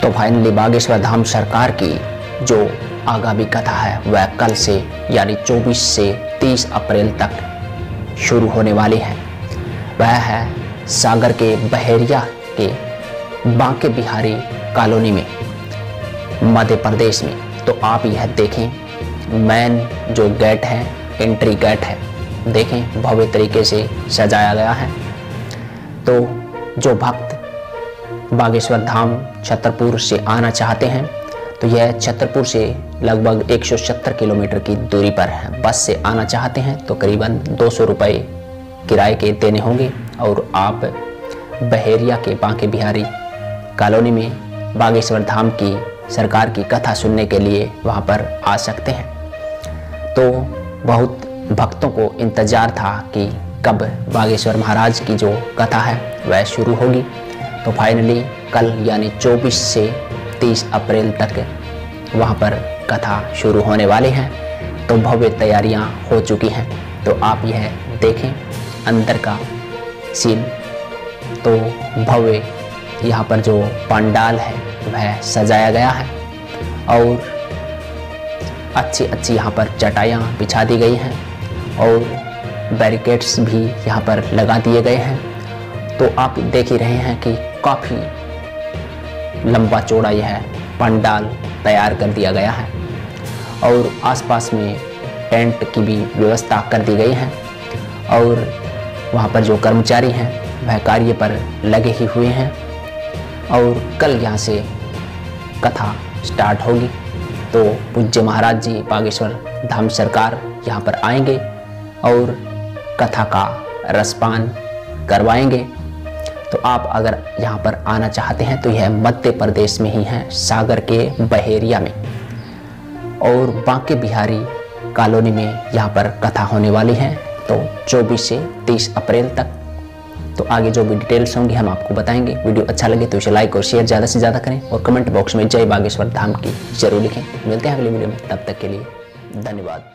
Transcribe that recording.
तो फाइनली बागेश्वर धाम सरकार की जो आगामी कथा है वह कल से यानी 24 से 30 अप्रैल तक शुरू होने वाली है। वह है सागर के बहेरिया के बांके बिहारी कॉलोनी में, मध्य प्रदेश में। तो आप यह देखें, मेन जो गेट है, एंट्री गेट है, देखें भव्य तरीके से सजाया गया है। तो जो भक्त बागेश्वर धाम छतरपुर से आना चाहते हैं तो यह छतरपुर से लगभग 170 किलोमीटर की दूरी पर है। बस से आना चाहते हैं तो करीबन 200 रुपये किराए के देने होंगे और आप बहेरिया के बांके बिहारी कॉलोनी में बागेश्वर धाम की सरकार की कथा सुनने के लिए वहां पर आ सकते हैं। तो बहुत भक्तों को इंतजार था कि कब बागेश्वर महाराज की जो कथा है वह शुरू होगी। तो फाइनली कल यानी 24 से 30 अप्रैल तक वहां पर कथा शुरू होने वाली हैं। तो भव्य तैयारियां हो चुकी हैं। तो आप यह देखें अंदर का सीन। तो भव्य यहाँ पर जो पंडाल है वह सजाया गया है और अच्छी यहाँ पर चटाइयाँ बिछा दी गई हैं और बैरिकेड्स भी यहाँ पर लगा दिए गए हैं। तो आप देख ही रहे हैं कि काफ़ी लंबा चौड़ा यह पंडाल तैयार कर दिया गया है और आसपास में टेंट की भी व्यवस्था कर दी गई है और वहाँ पर जो कर्मचारी हैं वह कार्य पर लगे ही हुए हैं और कल यहाँ से कथा स्टार्ट होगी। तो पूज्य महाराज जी बागेश्वर धाम सरकार यहाँ पर आएंगे और कथा का रसपान करवाएंगे। तो आप अगर यहाँ पर आना चाहते हैं तो यह मध्य प्रदेश में ही है, सागर के बहेरिया में और बांके बिहारी कॉलोनी में यहाँ पर कथा होने वाली है। तो 24 से 30 अप्रैल तक। तो आगे जो भी डिटेल्स होंगी हम आपको बताएंगे। वीडियो अच्छा लगे तो इसे लाइक और शेयर ज़्यादा से ज़्यादा करें और कमेंट बॉक्स में जय बागेश्वर धाम की जरूर लिखें। मिलते हैं अगले वीडियो में, तब तक के लिए धन्यवाद।